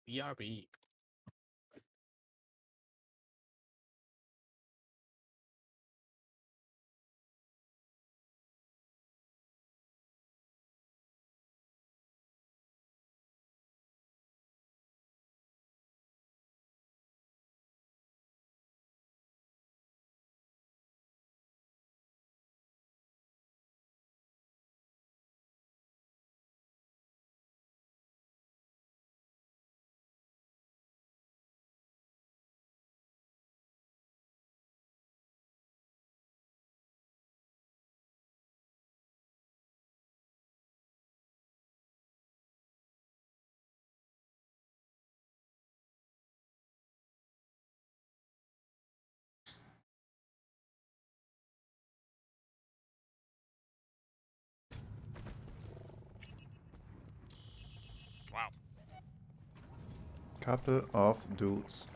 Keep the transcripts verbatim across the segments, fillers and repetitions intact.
B R B. Wow. Couple of dudes.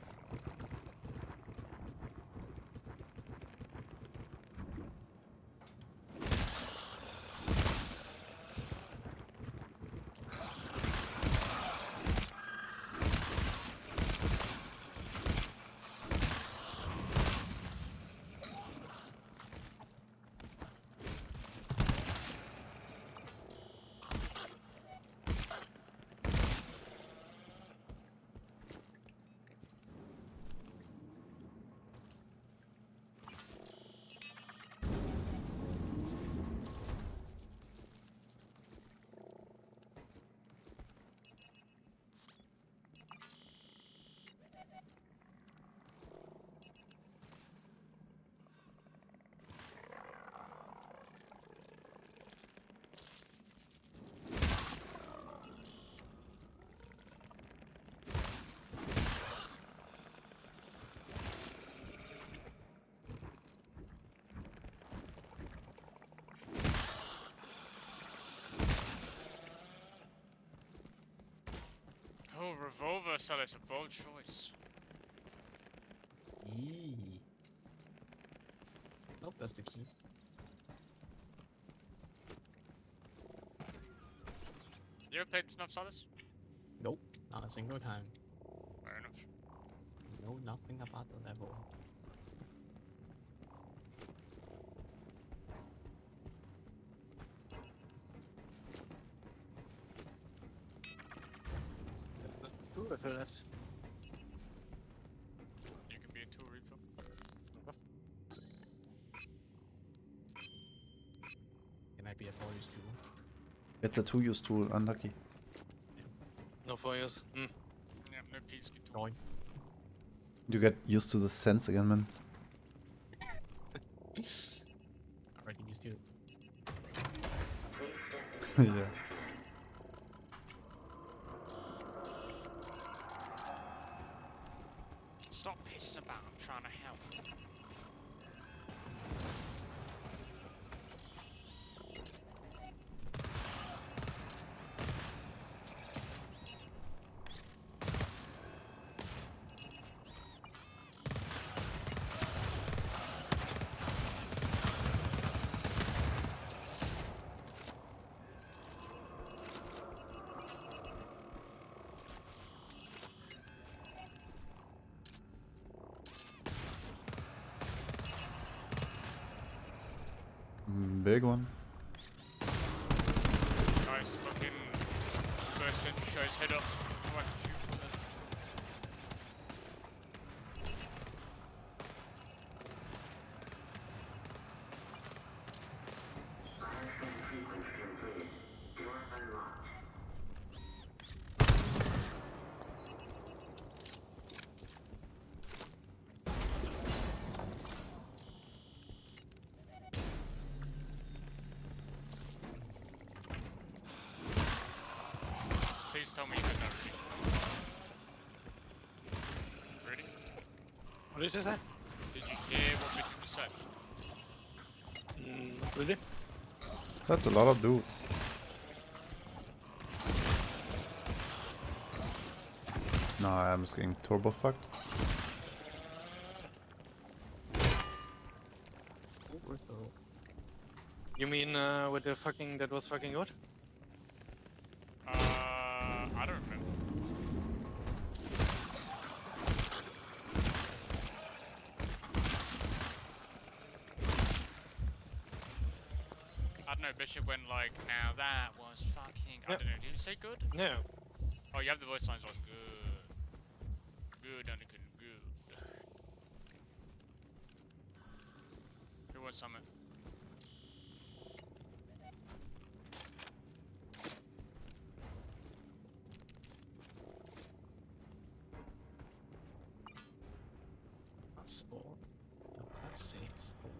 Oh, revolver, so it's a bold choice. Eee. Nope, that's the key. You ever played Snuff Solace? Nope, not a single time. Fair enough. Know nothing about the level. Two if I left. You can be a tool refill. Can I be a four use tool? It's a two-use tool, unlucky. No four years. Mm. Yeah, no please get tool. Going. You get used to the sense again, man. Already used to it. Yeah. Stop pissing about, I'm trying to help. Mm, Big one. Nice fucking person who shows head up. Oh, I can shoot from there. Please tell me you heard that ready. Ready? What did you say? Did you hear what Mitchell just said? Mm, really? That's a lot of dudes. No, I'm just getting turbo fucked. You mean uh, with the fucking that was fucking good? Uh, I don't remember. no, Bishop went like, now that was fucking. I Yep. don't know, did you say good? No. Oh, you have the voice lines on. Good. Good, Anakin, good. Who wants summit? Plus four. No, plus six. Oh.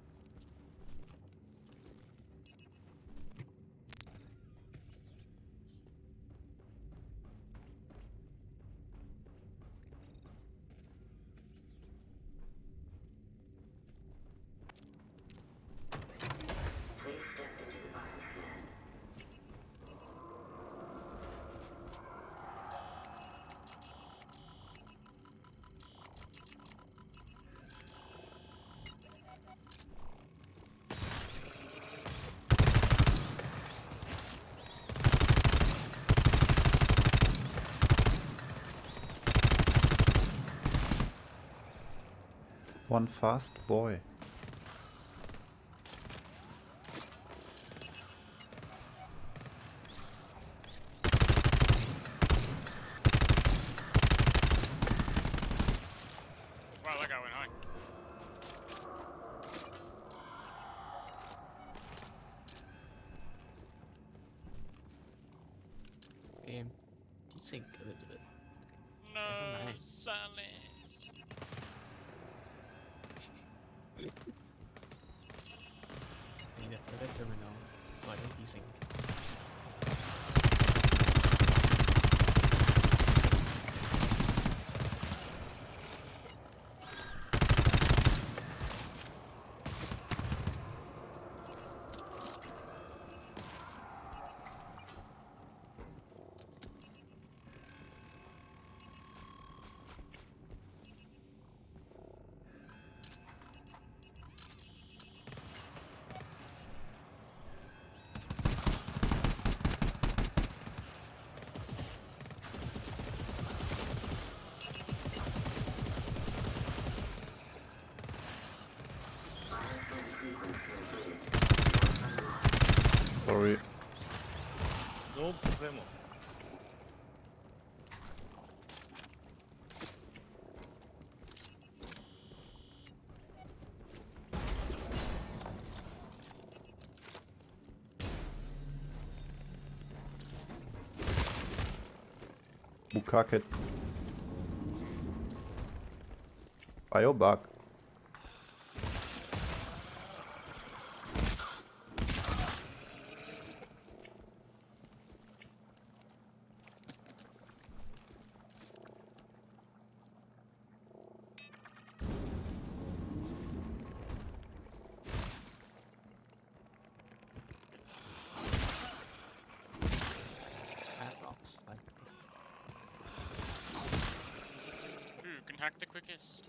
One fast boy. Wow, that guy went high. Um, desync a little bit. No, Never mind. silence. I need a further terminal, so I don't desync. Sorry. No problemo. Bukake. Biobug. Padlocks, like. Who can hack the quickest?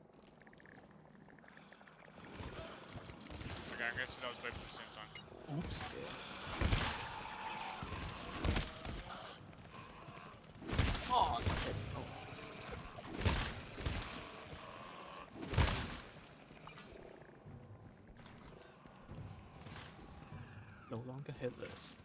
Okay, I guess that was both at the same time. Oops. Yeah. Oh, okay. Oh. No longer headless.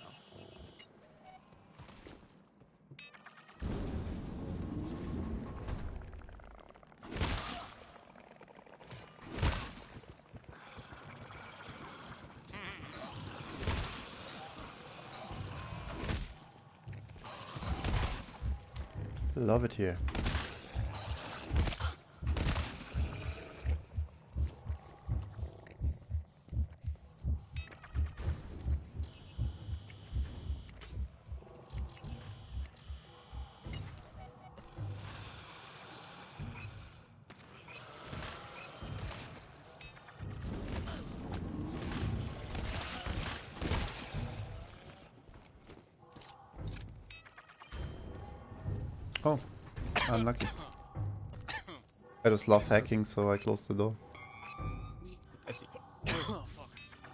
Love it here. Oh, unlucky. I just love hacking, so I closed the door. I see. Oh fuck.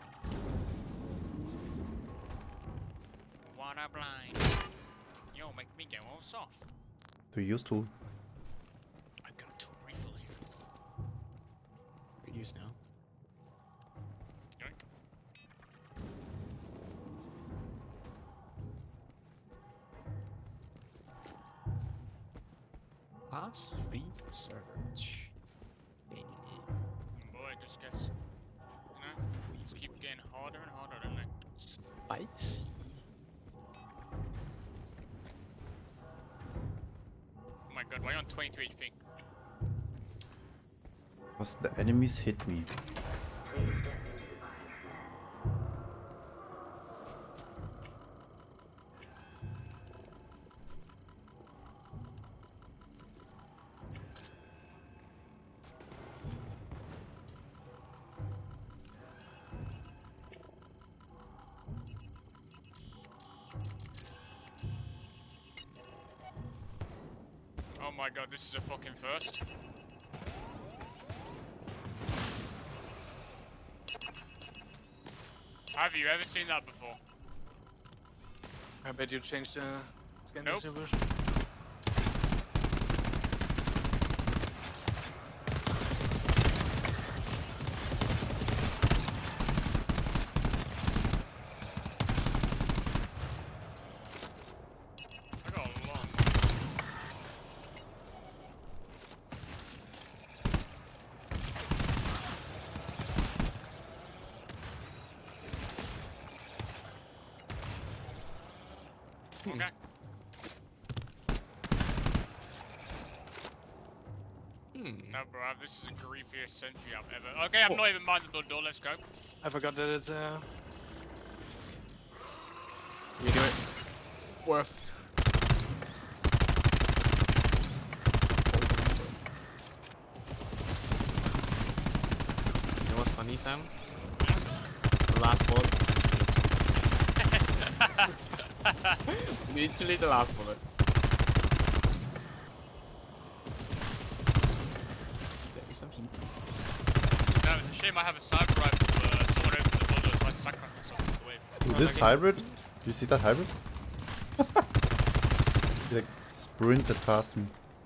What a blind. Yo, make me go all soft. Do you used to? I got to refill here. We're used now. Yoink. Pass free search. Boy, it just gets, you know, just keep getting harder and harder, don't they? Spicy. Oh my god, why are you on twenty-two H P? Because the enemies hit me. Oh my god, this is a fucking first. Have you ever seen that before? I bet you changed the skin Nope. distribution. I got a lot. Okay. Hmm. No, bro, this is the griefiest century I've ever. Okay, I'm not even minding the door. Let's go. I forgot that it's uh. You do it. Worth. You know what's funny, Sam? The last bullet. Literally the last bullet. There is some heat. No, it's a shame I have a sniper rifle. Uh, someone opened the door, so I suck on myself away. Dude, this hybrid? Do you see that hybrid? He like sprinted past me.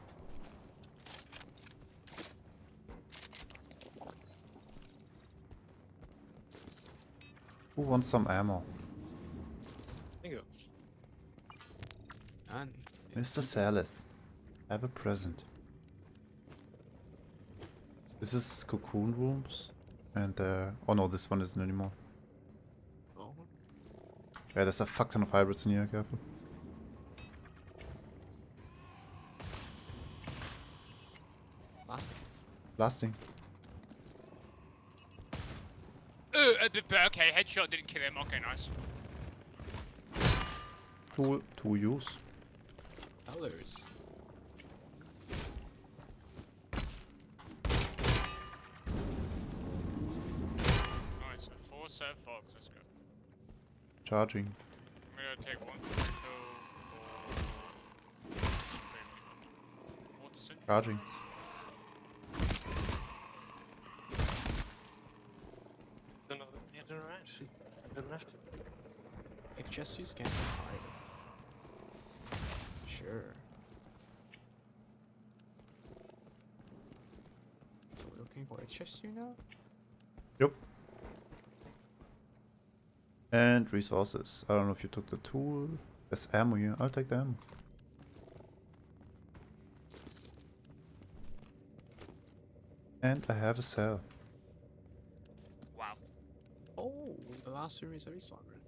Who wants some ammo? Thank you. Done. Mister Salas, have a present. This is cocoon rooms. And uh, oh no, this one isn't anymore. Oh. Yeah, there's a fuck ton of hybrids in here, careful. Last thing. Blasting. Uh, uh, but, but okay, headshot didn't kill him. Okay, nice. Tool to use. Colors. Nice, a four set fox. Let's go. Charging. I'm gonna take one, two, four. What the century? Charging. Another near to the right. To the left. It just use scan hide. Sure. So we're looking for a chest here now? Yep. And resources. I don't know if you took the tool. There's ammo here. I'll take the ammo. And I have a cell. Wow. Oh, the last room is a respawn room.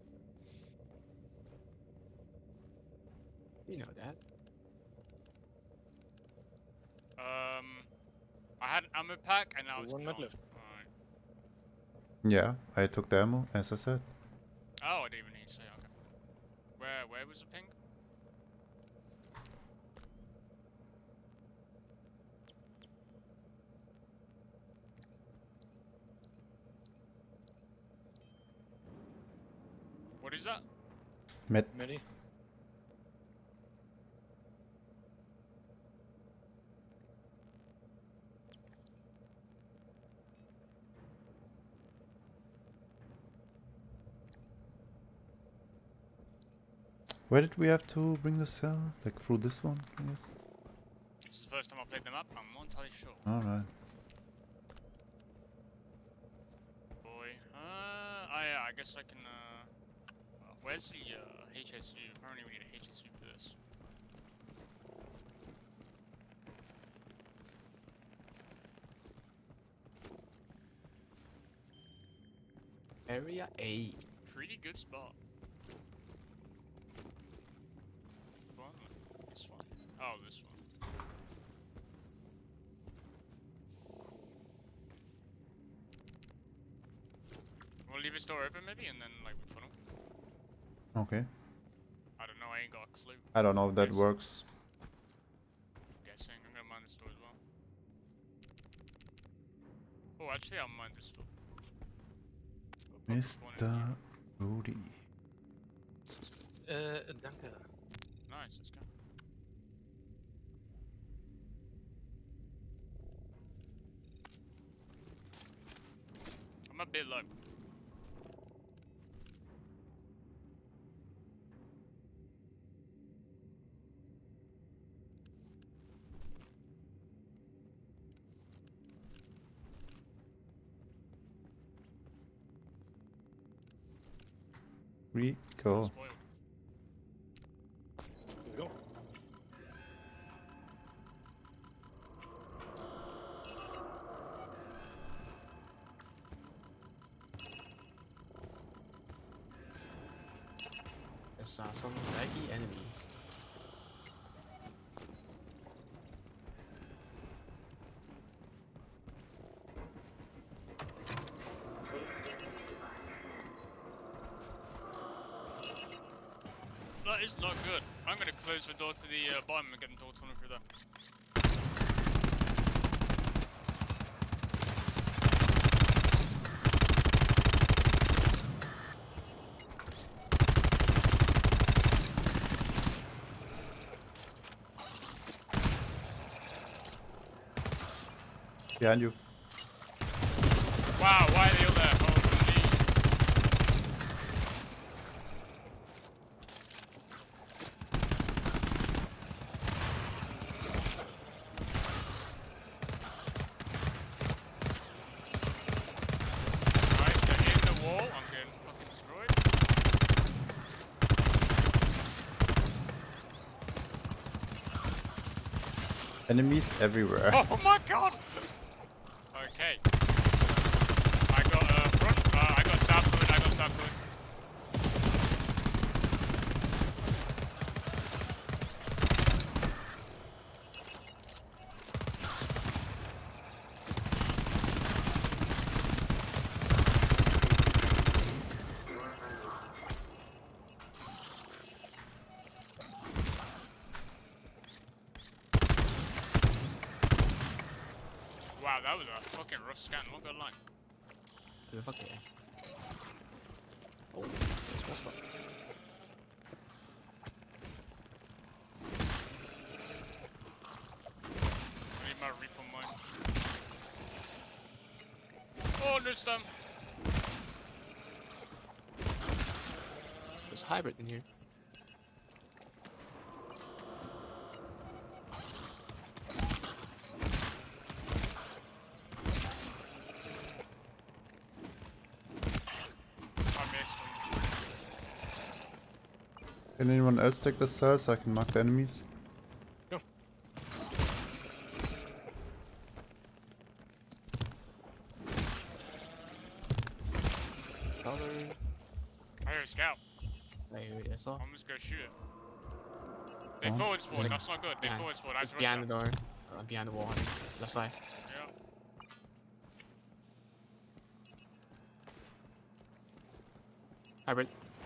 You know that. Um, I had an ammo pack and now it's One gone. med left. Alright. Yeah, I took the ammo, as I said. Oh, I didn't even need to say. Okay. Where where was the ping? What is that? Med. Medi. Where did we have to bring the cell? Like through this one, I guess? This is the first time I played them up. I'm not entirely sure. Alright. Boy. Uh, oh yeah, I guess I can, uh... uh, where's the, uh, H S U? Apparently we need a H S U for this. Area A. Pretty good spot. One, this one. Oh, this one. We'll leave this door open maybe, and then like we funnel. Okay. I don't know. I ain't got a clue. I don't know if that Guess. works. Guessing. I'm gonna mine this door as well. Oh, actually, I'll mine this door. We'll pop the corner Mister here. Rudy. Uh, danke. Nice. Let's go. I'm a bit low. We go. Spoiled. Go. There's uh, some laggy enemies. That is not good. I'm gonna close the door to the uh, bottom and get them to tunnel through there. Behind you. Wow, why are they all there? Holy. Nice, they're in the wall. I'm getting fucking destroyed. Enemies everywhere. Oh my god! Okay. I got uh, front, uh, I got south hood, I got south hood. Wow, that was a fucking rough scan, not gonna lie. Who the fuck are they? Oh, there's more stuff. I need my refill mine. Oh, there's them. There's a hybrid in here. I missed them. Can anyone else take the cell so I can mark the enemies? Color. I hear a scout. Wait, wait, I saw. I'm just gonna shoot it. They Oh. forward spawned, It's that's not good. They behind- forward spawned, I It's just behind the rushed door. Uh, behind the wall, I think. Left side. them. Yeah. Hybrid.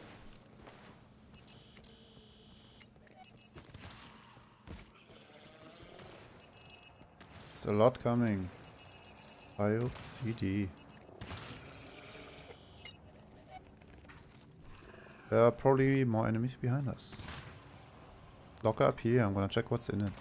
It's a lot coming. File C D. There are probably more enemies behind us. Locker up here, I'm gonna check what's in it.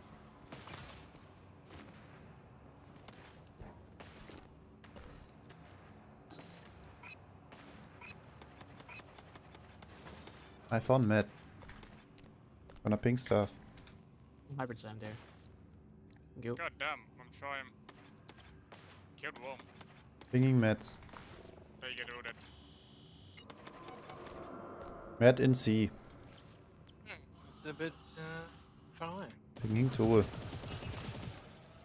I found Matt. Gonna ping stuff. Hybrid slam there. Go. God damn, I'm trying. Killed one. Pinging Matt. There you go, they're all dead. Matt in C. It's a bit uh, far away. Pinging Tool.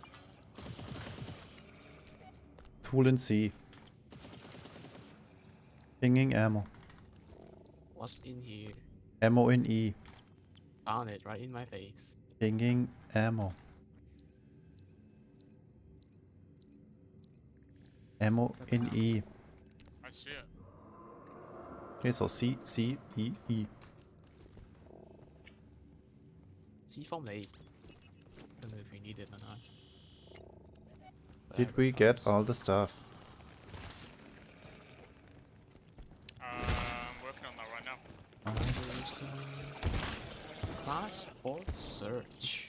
Tool in C. Pinging ammo. What's in here? Ammo in E. Found it right in my face. Pinging ammo. Ammo in E. I see it. Okay, so C, C, E, E. C formulate. Don't know if we need it or not. But I Did have we it get first. all the stuff? Uh, I'm working on that right now. There's, um, class for search.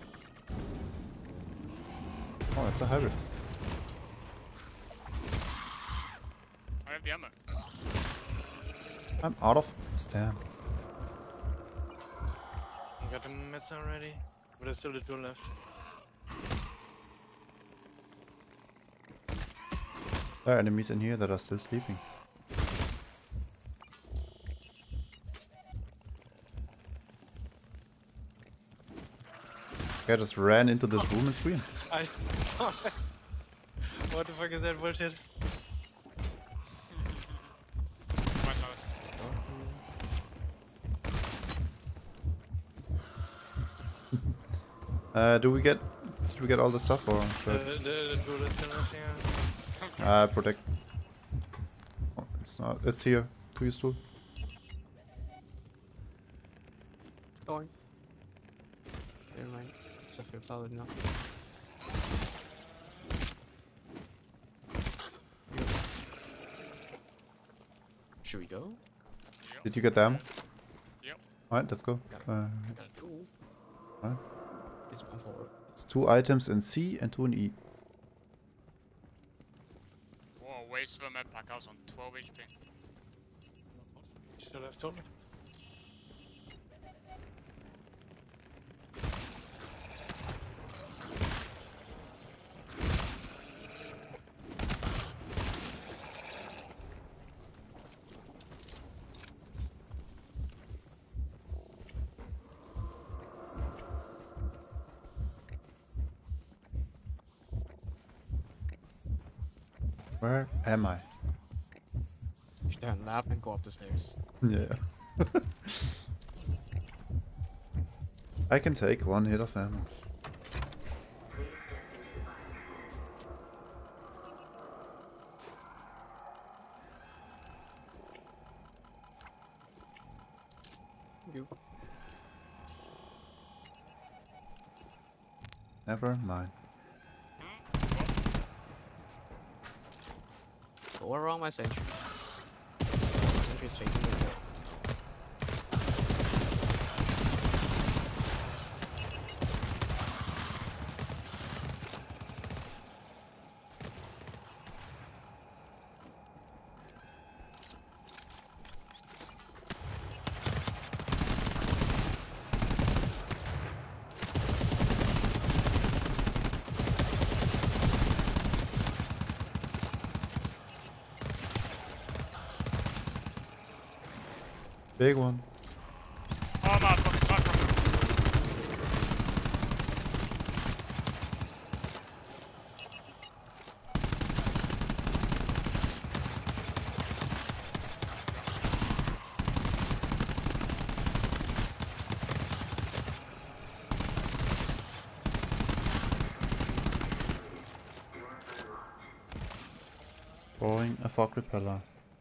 Oh, it's a hybrid. I have the ammo. I'm out of stamp. I got the meds already, but there's still the two left. There are enemies in here that are still sleeping. I just ran into this room and screamed. I saw that. What the fuck is that bullshit? My size. Uh, do we get... Did we get all the stuff or... The, should the, the duel is still left here. I- Uh, protect... Oh, it's not... It's here. To use tool. Going. Never mind. Suffer power enough. Should we go? Yep. Did you get them? Yep. Alright, let's go. Got it. Uh, Got a tool. Alright. It's one forward. It's two items in C and two in E. Whoa, waste for a med pack. I was on twelve H P. Should have told me. Where am I? You should turn left and go up the stairs. Yeah. I can take one hit of ammo. You. Never mind. Go around my sentry. Sentry's facing the door. Big one. Oh, my fucking sniper. Throwing a fog repeller.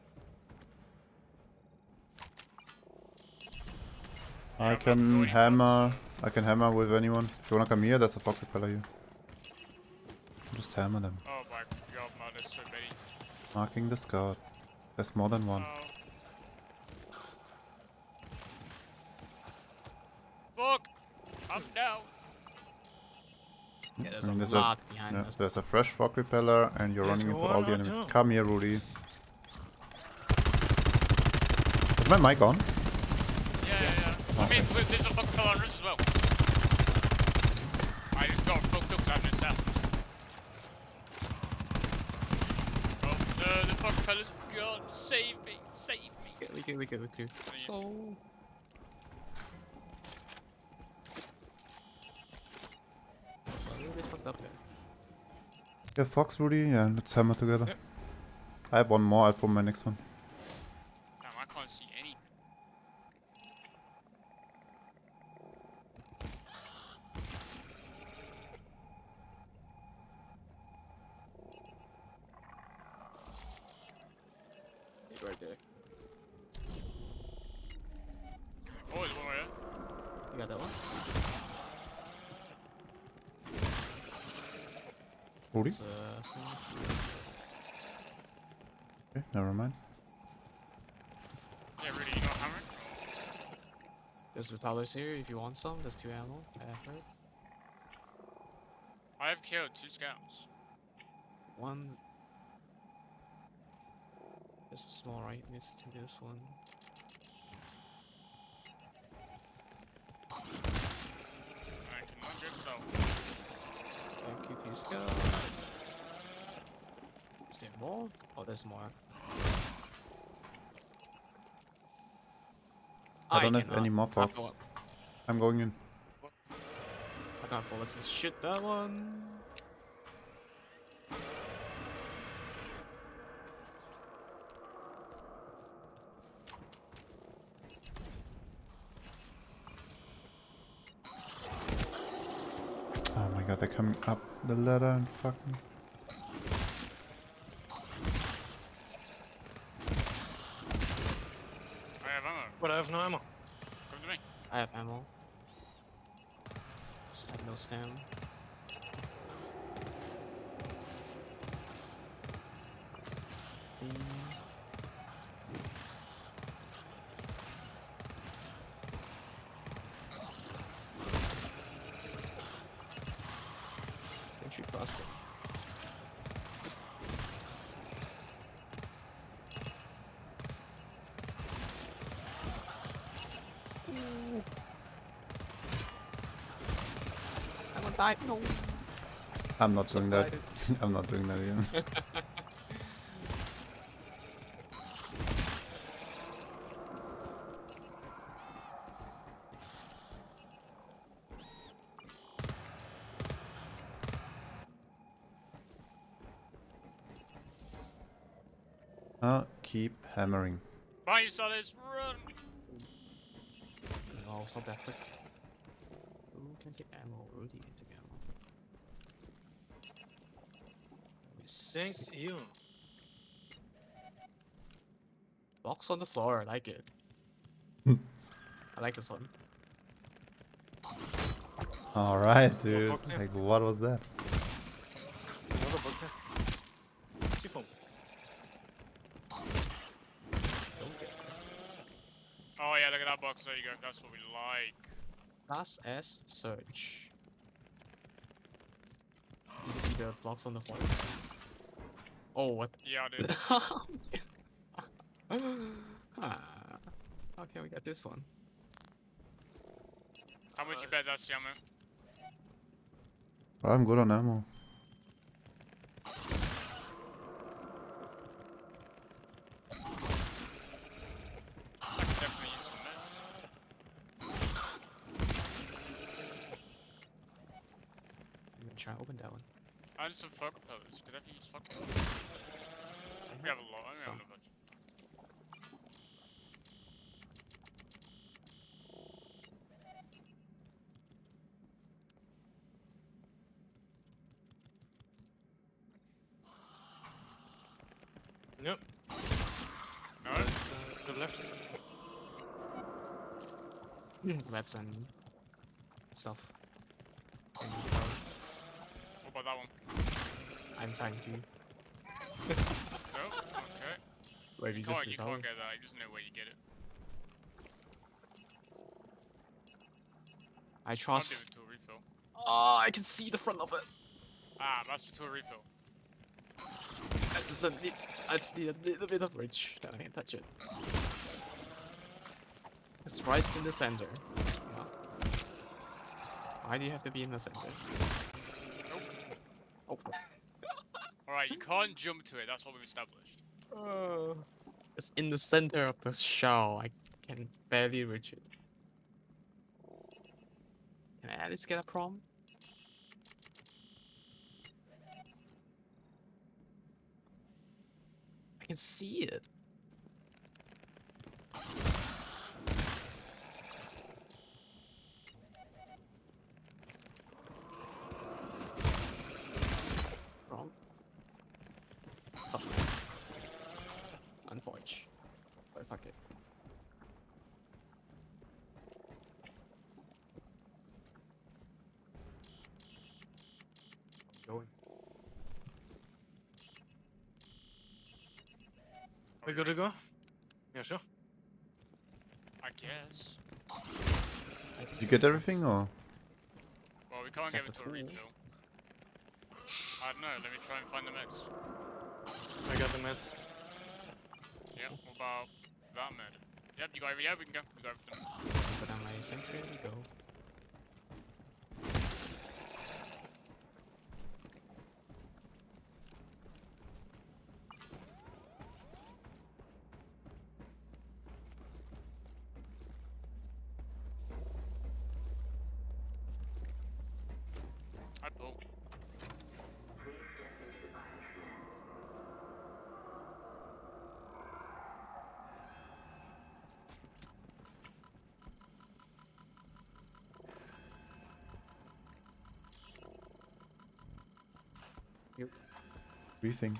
I can hammer. I can hammer with anyone. If you wanna come here, there's a fog repeller here. Just hammer them. Oh my god, man, there's so many. Marking the scout. There's more than one. Oh. Fuck! I'm down. Yeah, there's I mean, a there's lot behind yeah, us. there's a fresh fog repeller, and you're There's running into one all the or enemies. two. Come here, Rudy. Is my mic on? Yeah, yeah, yeah. I Okay. mean, there's a fucking fellow on us as well. I just got fucked up down this south. Oh, the, the fucking fella's gone. Save me, save me. Okay, we good, we good, we good. yeah. So... So a little bit fucked up there. Yeah, Fox, Rudy. Yeah, let's hammer together. Yep. I have one more out for my next one. Rudy? There's a small Okay, never mind. Yeah, really, you not hammering? There's repellers here if you want some. There's two ammo. I heard. I have killed two scouts. One. There's a small right next to this one. I cannot get it out. Thank you, two scout. Is there more? Oh, there's more. I don't have cannot. any more I fox. got- I'm going in. I got bullets to shoot that one. Oh my god, they're coming up the ladder and fucking. I have ammo. But I have no ammo. Come to me. I have ammo. Just have no stam. Mm. Entry busted. I'm gonna die. No. I'm not doing that. Subsided. I'm not doing that again. Uh, keep hammering. Bye, you soldiers, run! No, it's not that quick. Ooh, can I get ammo? Rudy, take ammo. Thank Nice. you. Box on the floor, I like it. I like this one. Alright, dude. fox here. Like, what was that? Another bug there. C foam. Don't get Oh yeah, look at that box, there you go, that's what we like. Class S search. Do you see the blocks on the floor? Oh, what? Yeah, I do. ah, okay, we got this one. How much you bet that's the ammo? I'm good on ammo. I can definitely use some meds. I'm gonna try and open that one. I need some fog propellers. Could I have used fog propellers? We have a lot. I mean, we Some. have a bunch. Yep. No? To the left. Meds and stuff. And, uh, What about that one? I'm trying to. No? Okay. Wait, you Come just on, you recover? can't get that. You just know where you get it. I I'll give trust. it to a refill. Oh, I can see the front of it. Ah, that's to a refill. I just need, I just need a little bit of reach. Then I can touch it. It's right in the center. Yeah. Why do you have to be in the center? Nope. Oh. Alright, you can't jump to it. That's what we've established. Uh, it's in the center of the shell. I can barely reach it. Can I at least get a prom? I can see it. Prom? Oh. Unforge. But fuck it. Going. We good to go? Yeah, sure. I guess. Did you get everything or? Well, we can't Except give it the to a tool. refill. I don't know, let me try and find the meds. I got the meds. Yep, what about that med? Yep, you got every, yeah, we can go. We got everything. Put on my sentry and we go. I pull. Briefing.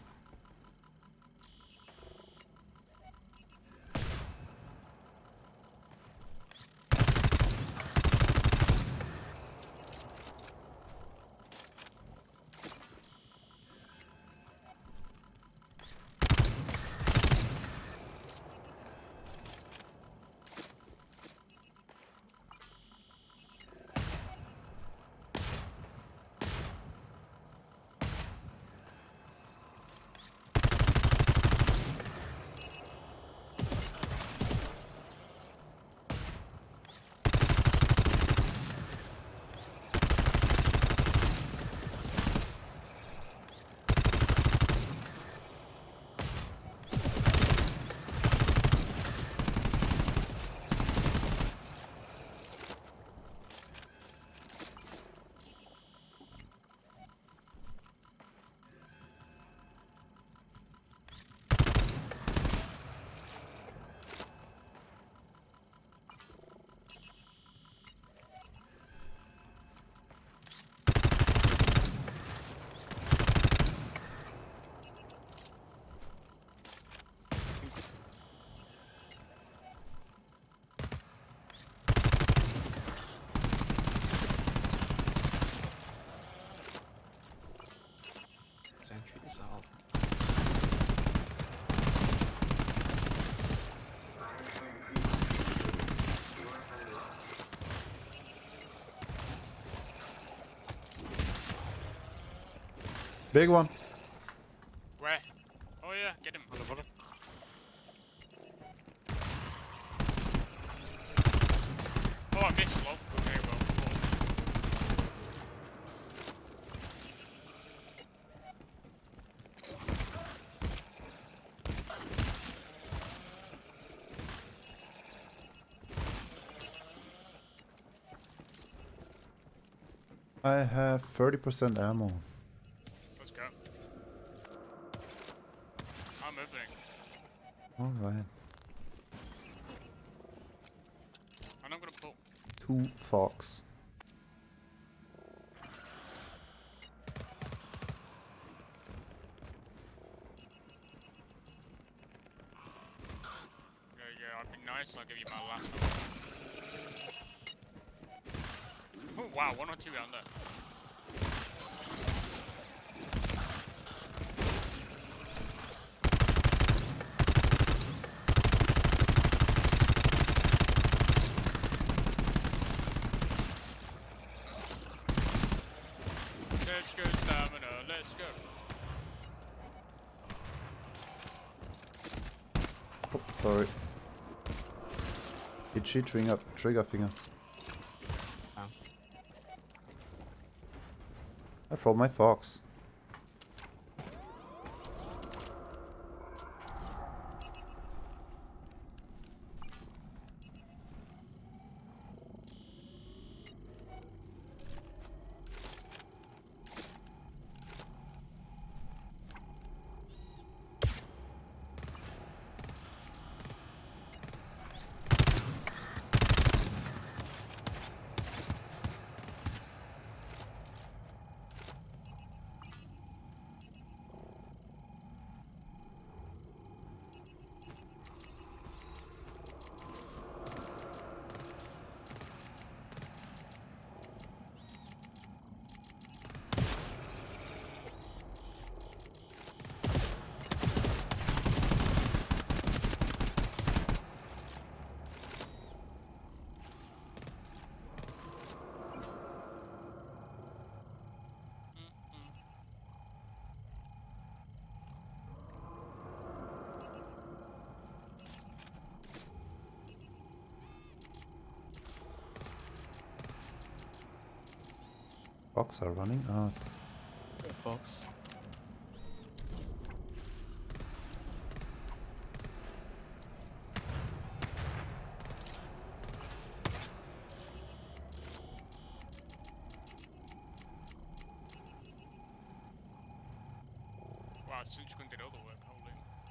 Sentry dissolved. Big one. Where? Oh yeah, get him. On the bottom. Oh, I missed low. Okay, well. I have thirty percent ammo. Let's go. I'm opening. Alright. And I'm gonna pull. Two Fox. Yeah, yeah, I'd be nice. I'll give you my last one. Oh wow, one or two down there. Let's go stamina, let's go. Oh, sorry. Itchy trigger, trigger finger. Oh. I throw my Fox. Box are running. Ah, Fox. Wow, Sunchkun did all the work, holy.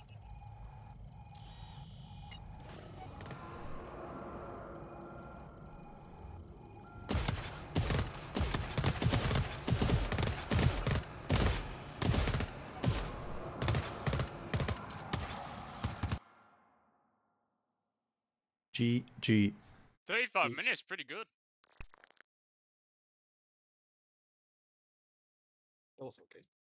G G. thirty-five Jeez. minutes, pretty good. It was okay.